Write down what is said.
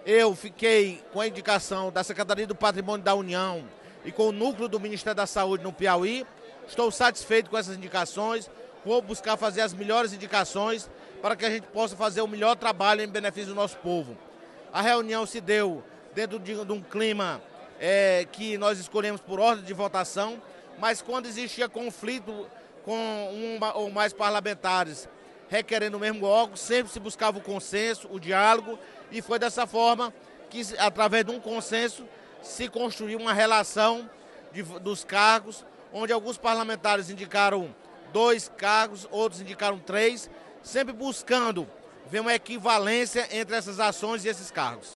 eu fiquei com a indicação da Secretaria do Patrimônio da União e com o núcleo do Ministério da Saúde no Piauí. Estou satisfeito com essas indicações, vou buscar fazer as melhores indicações para que a gente possa fazer o melhor trabalho em benefício do nosso povo. A reunião se deu dentro de um clima que nós escolhemos por ordem de votação, mas quando existia conflito com um ou mais parlamentares requerendo o mesmo órgão, sempre se buscava o consenso, o diálogo, e foi dessa forma que, através de um consenso, se construiu uma relação dos cargos, onde alguns parlamentares indicaram 2 cargos, outros indicaram 3, sempre buscando ver uma equivalência entre essas ações e esses cargos.